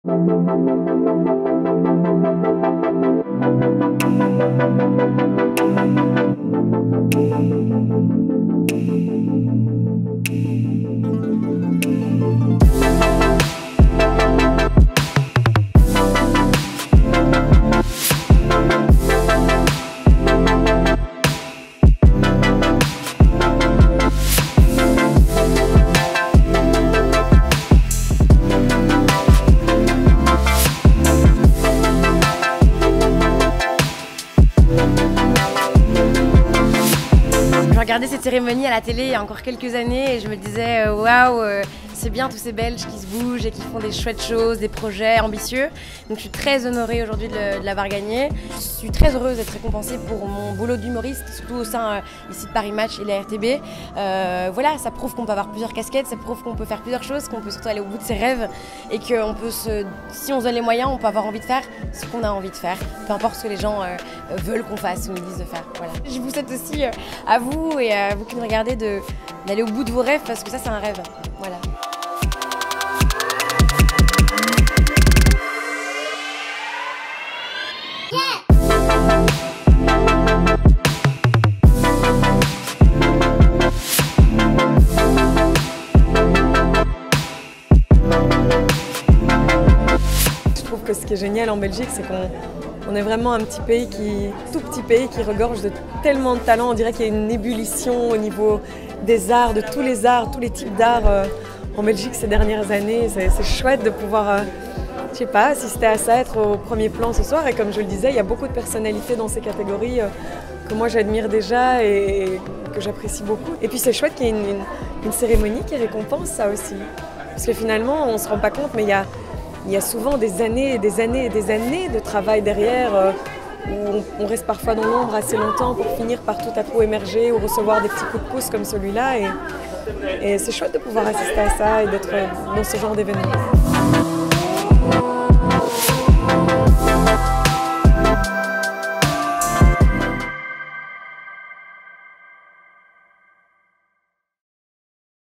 Je regardais cette cérémonie à la télé il y a encore quelques années et je me disais waouh, c'est bien tous ces Belges qui se bougent et qui font des chouettes choses, des projets ambitieux. Donc je suis très honorée aujourd'hui de l'avoir gagné. Je suis très heureuse d'être récompensée pour mon boulot d'humoriste, surtout au sein ici de Paris Match et la RTB. Voilà, ça prouve qu'on peut avoir plusieurs casquettes, ça prouve qu'on peut faire plusieurs choses, qu'on peut surtout aller au bout de ses rêves et qu'on peut si on se donne les moyens, on peut avoir envie de faire ce qu'on a envie de faire, peu importe ce que les gens veulent qu'on fasse ou nous disent de faire. Voilà. Je vous souhaite aussi à vous et à vous qui nous regardez d'aller au bout de vos rêves parce que ça c'est un rêve. Voilà. Je trouve que ce qui est génial en Belgique, c'est qu'on est vraiment un petit pays tout petit pays qui regorge de tellement de talents. On dirait qu'il y a une ébullition au niveau des arts, de tous les types d'arts en Belgique ces dernières années. C'est chouette de pouvoir, je sais pas, assister à ça, être au premier plan ce soir. Et comme je le disais, il y a beaucoup de personnalités dans ces catégories que moi j'admire déjà et que j'apprécie beaucoup. Et puis c'est chouette qu'il y ait une cérémonie qui récompense ça aussi. Parce que finalement, on ne se rend pas compte, mais il y a souvent des années et des années et des années de travail derrière où on reste parfois dans l'ombre assez longtemps pour finir par tout à coup émerger ou recevoir des petits coups de pouce comme celui-là. Et c'est chouette de pouvoir assister à ça et d'être dans ce genre d'événement.